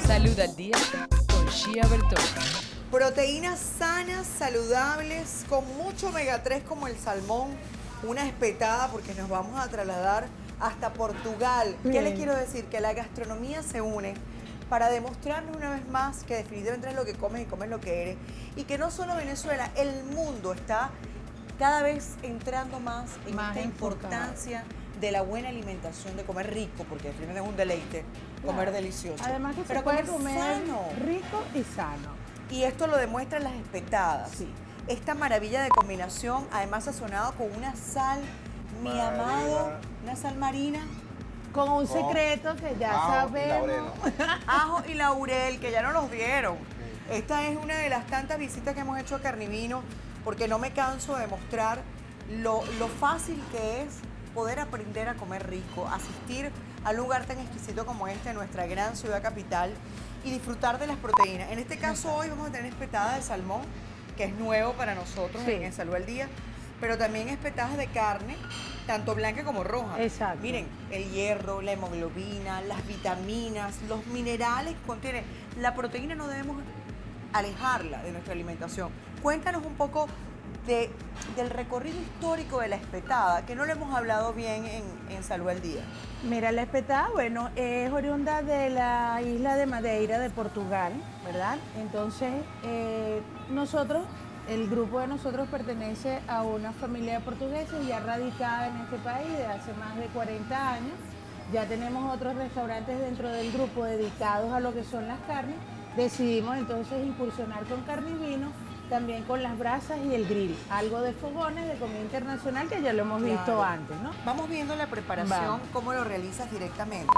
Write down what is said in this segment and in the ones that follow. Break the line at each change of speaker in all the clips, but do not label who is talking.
Salud al día con Shia Bertone.
Proteínas sanas, saludables, con mucho omega 3 como el salmón, una espetada porque nos vamos a trasladar hasta Portugal. ¿Qué les quiero decir? Que la gastronomía se une para demostrarnos una vez más que definitivamente eres lo que comes y comes lo que eres. Y que no solo Venezuela, el mundo está cada vez entrando más en esta importancia de la buena alimentación, de comer rico, porque primero es un deleite, comer delicioso.
Además que
pero
se puede
comer
comer
sano.
rico y sano.
Y esto lo demuestran las espetadas.
Sí.
Esta maravilla de combinación, además sazonado con una sal, mi amado, una sal marina.
Con un secreto que ya sabemos.
Ajo y laurel, que ya no nos dieron. Esta es una de las tantas visitas que hemos hecho a Carnivino, porque no me canso de mostrar lo fácil que es poder aprender a comer rico, asistir a un lugar tan exquisito como este, en nuestra gran ciudad capital, y disfrutar de las proteínas. En este caso hoy vamos a tener espetada de salmón, que es nuevo para nosotros en Salud al Día, pero también espetadas de carne, tanto blanca como roja.
Exacto.
Miren, el hierro, la hemoglobina, las vitaminas, los minerales que contiene. La proteína no debemos alejarla de nuestra alimentación. Cuéntanos un poco del recorrido histórico de la espetada, que no lo hemos hablado bien en Salud al Día.
Mira, la espetada, bueno, es oriunda de la isla de Madeira, de Portugal, ¿verdad? Entonces, nosotros, el grupo de nosotros pertenece a una familia de portugueses ya radicada en este país de hace más de 40 años. Ya tenemos otros restaurantes dentro del grupo dedicados a lo que son las carnes. Decidimos entonces incursionar con Carnivino, también con las brasas y el grill. Algo de fogones, de comida internacional, que ya lo hemos visto antes, ¿no?
Vamos viendo la preparación, cómo lo realizas directamente.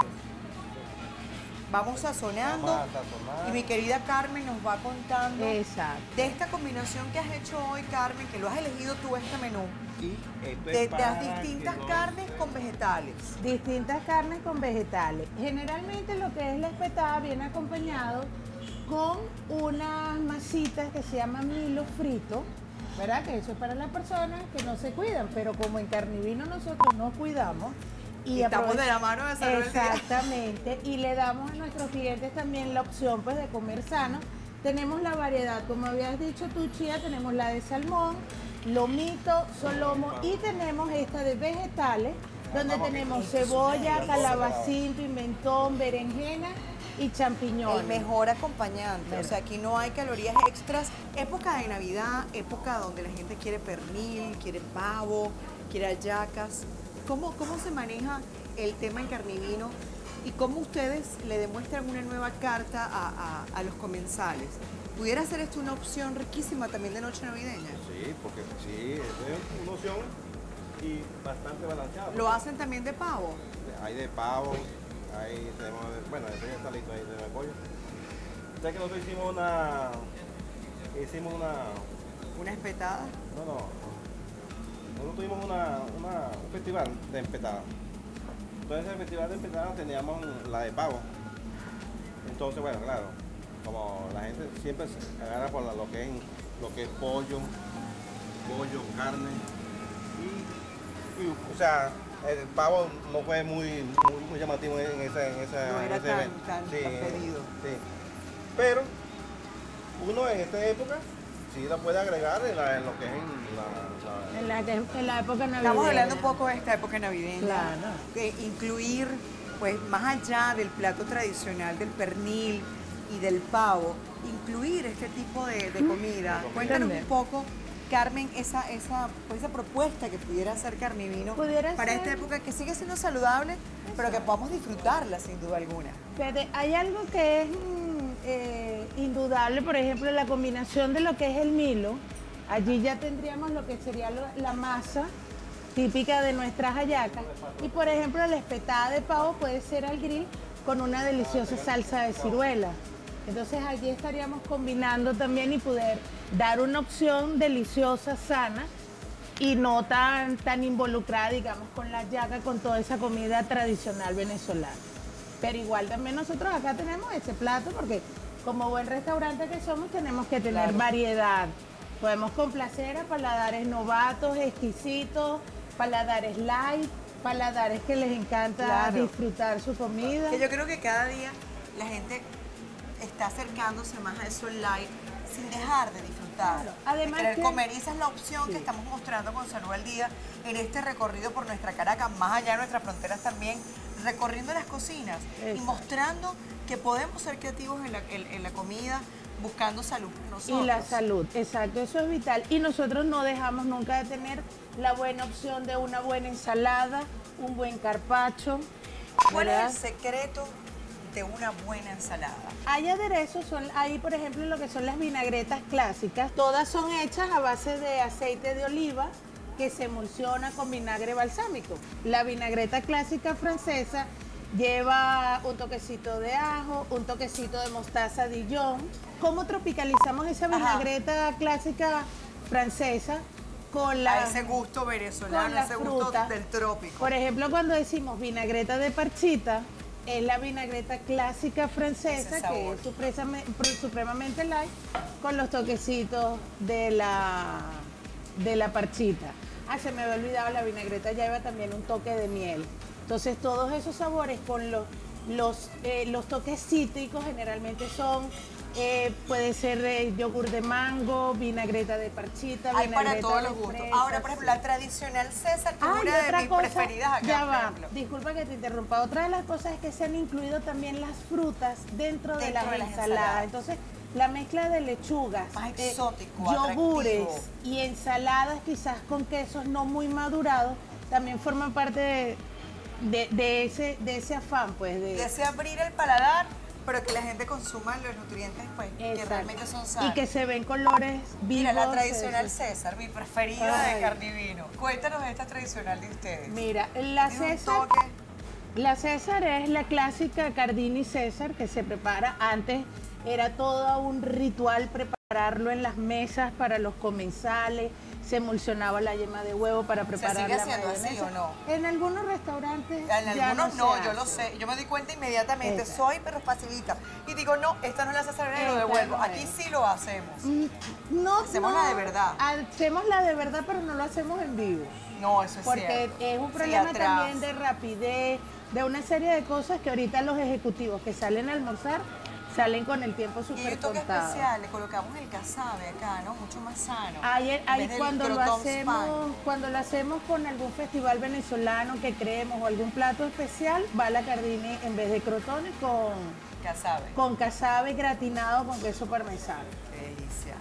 Vamos sazonando y mi querida Carmen nos va contando de esta combinación que has hecho hoy, Carmen, que lo has elegido tú este menú. De las distintas carnes con vegetales.
Distintas carnes con vegetales. Generalmente lo que es la espetada viene acompañado con unas masitas que se llaman milo frito, ¿verdad? Que eso es para las personas que no se cuidan, pero como en Carnivino nosotros nos cuidamos. Y
estamos de la mano de Salud al Día.
Exactamente, y le damos a nuestros clientes también la opción pues de comer sano. Tenemos la variedad, como habías dicho tú, Chía, tenemos la de salmón, lomito, solomo y tenemos esta de vegetales, donde tenemos cebolla, calabacín, pimentón, berenjena y champiñones.
El mejor acompañante, o sea, aquí no hay calorías extras. Época de Navidad, época donde la gente quiere pernil, quiere pavo, quiere hallacas. ¿Cómo se maneja el tema en Carnivino y cómo ustedes le demuestran una nueva carta a los comensales? ¿Pudiera ser esto una opción riquísima también de noche navideña?
Sí, porque sí, es una opción y bastante balanceada.
¿Lo hacen también de pavo?
Hay de pavo, ahí tenemos, bueno, ese ya está listo ahí de pollo. O sea que nosotros hicimos
¿Una espetada?
No. Nosotros tuvimos un festival de empetadas. Entonces en el festival de empetadas teníamos la de pavo. Entonces, bueno, claro, como la gente siempre se agarra por lo que es pollo, carne y o sea, el pavo no fue muy llamativo en ese evento.
Tan pedido.
Sí. Pero uno en esta época sí la puede agregar en lo que es
en la época navideña.
Estamos hablando un poco de esta época navideña.
Claro.
Que incluir, pues más allá del plato tradicional, del pernil y del pavo, incluir este tipo de comida. Cuéntanos un poco, Carmen, esa propuesta que pudiera hacer Carnivino para esta época que sigue siendo saludable, pero que podamos disfrutarla sin duda alguna.
Fíjate, hay algo que es indudable, por ejemplo, la combinación de lo que es el milo. Allí ya tendríamos lo que sería la masa típica de nuestras hallacas. Y por ejemplo, la espetada de pavo puede ser al grill con una deliciosa salsa de ciruela. Entonces allí estaríamos combinando también y poder dar una opción deliciosa, sana y no tan involucrada, digamos, con la hallaca, con toda esa comida tradicional venezolana. Pero igual también nosotros acá tenemos ese plato porque como buen restaurante que somos tenemos que tener variedad. Podemos complacer a paladares novatos, exquisitos, paladares light, paladares que les encanta disfrutar su comida.
Que yo creo que cada día la gente está acercándose más a eso light sin dejar de disfrutar,
Claro. Además
de querer
que-
comer. Y esa es la opción
Sí.
que estamos mostrando con Salud al Día en este recorrido por nuestra Caracas, más allá de nuestras fronteras también, recorriendo las cocinas y
Exacto.
mostrando que podemos ser creativos en la comida, buscando salud para nosotros.
Y la salud, exacto, eso es vital. Y nosotros no dejamos nunca de tener la buena opción de una buena ensalada, un buen carpaccio.
¿Cuál es
¿verdad?
el secreto de una buena ensalada?
Hay aderezos, hay por ejemplo lo que son las vinagretas clásicas. Todas son hechas a base de aceite de oliva que se emulsiona con vinagre balsámico. La vinagreta clásica francesa lleva un toquecito de ajo, un toquecito de mostaza Dijon. ¿Cómo tropicalizamos esa
Ajá.
vinagreta clásica francesa? Con
A
la,
ese gusto
con
venezolano,
la
ese gusto
fruta.
del trópico.
Por ejemplo, cuando decimos vinagreta de parchita, es la vinagreta clásica
Ese
francesa,
sabor.
que es supremamente light, con los toquecitos de la parchita. Ah, se me había olvidado, la vinagreta lleva también un toque de miel. Entonces, todos esos sabores con los toques cítricos generalmente son, puede ser yogur de mango, vinagreta de parchita,
Hay para
vinagreta
todos
de
los gustos.
fresa,
Ahora, por ejemplo,
sí.
la tradicional César, que es
Ah, y
una de
otra
mis
cosa,
preferidas acá,
ya
por
va,
ejemplo.
disculpa que te interrumpa. Otra de las cosas es que se han incluido también las frutas dentro de
Dentro
las
de las
ensaladas.
ensaladas.
Entonces, la mezcla de lechugas,
Más exótico,
yogures
atractivo.
y ensaladas quizás con quesos no muy madurados, también forman parte de ese afán, pues.
Desea abrir el paladar, pero que la gente consuma los nutrientes pues, que
Exacto.
realmente son sanos.
Y que se ven colores vivos.
Mira, la tradicional
eso.
César, mi preferida de
Ay.
carne y vino. Cuéntanos esta tradicional de ustedes.
Mira, la
Tiene un
César...
toque.
La César es la clásica Cardini César que se prepara antes. Era todo un ritual prepararlo en las mesas para los comensales. Se emulsionaba la yema de huevo para preparar
sigue
la
haciendo así,
mayonesa.
¿o no?
En algunos restaurantes
En
ya
algunos
no,
no,
se
yo lo
hace.
sé. Yo me di cuenta inmediatamente,
Exacto.
soy pero facilita. Y digo, no, esta no es la César, y lo
Esta
devuelvo.
no
Aquí
es.
sí lo hacemos.
No,
Hacemos la de verdad.
Hacemos la de verdad, pero no lo hacemos en vivo.
No, eso es
Porque
cierto.
es un
Sí,
problema
atrás.
también de rapidez, de una serie de cosas que ahorita los ejecutivos que salen a almorzar salen con el tiempo
Y hay
súper
un toque
contado.
especial, le colocamos el casabe acá, ¿no? Mucho más sano.
Ahí
En vez del
cuando
croton spine.
cuando lo hacemos con algún festival venezolano que creemos o algún plato especial, va la Cardini en vez de crotones
Casabe.
con casabe gratinado con queso parmesano.
Qué delicia.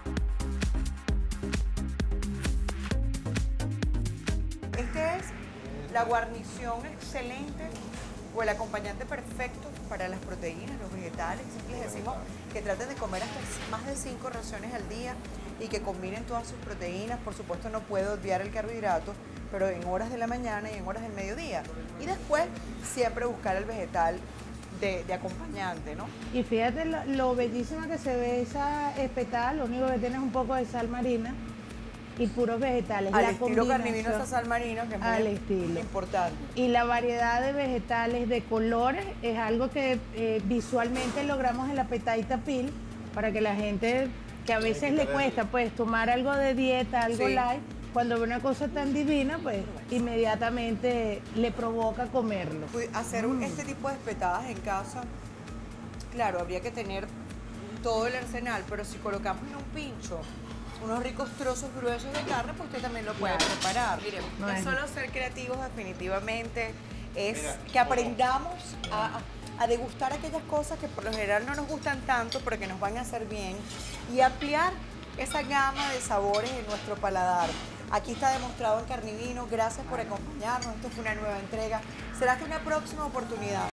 Este es la guarnición excelente o el acompañante perfecto para las proteínas, los vegetales. Siempre les decimos que traten de comer hasta más de 5 raciones al día y que combinen todas sus proteínas. Por supuesto no puedo obviar el carbohidrato, pero en horas de la mañana y en horas del mediodía. Y después siempre buscar el vegetal de acompañante, ¿no?
Y fíjate lo bellísima que se ve esa espetada, lo único que tiene es un poco de sal marina y puros vegetales.
Al
La
estilo carnivino
combinación-
esa sal marina, que es
Al
muy
estilo.
importante.
Y la variedad de vegetales, de colores, es algo que visualmente logramos en la Petaita Pil para que la gente que a veces le cuesta pues tomar algo de dieta, algo
Sí.
light, cuando ve una cosa tan divina, pues inmediatamente le provoca comerlo.
Hacer este tipo de espetadas en casa, claro, habría que tener todo el arsenal, pero si colocamos en un pincho unos ricos trozos gruesos de carne, pues usted también lo puede
Claro.
preparar. Miren,
No
es
es-
solo ser creativos definitivamente, es
Mira,
que aprendamos a degustar aquellas cosas que por lo general no nos gustan tanto, pero que nos van a hacer bien, y ampliar esa gama de sabores en nuestro paladar. Aquí está demostrado en Carnivino. Gracias por acompañarnos. Esto fue una nueva entrega. Será hasta una próxima oportunidad.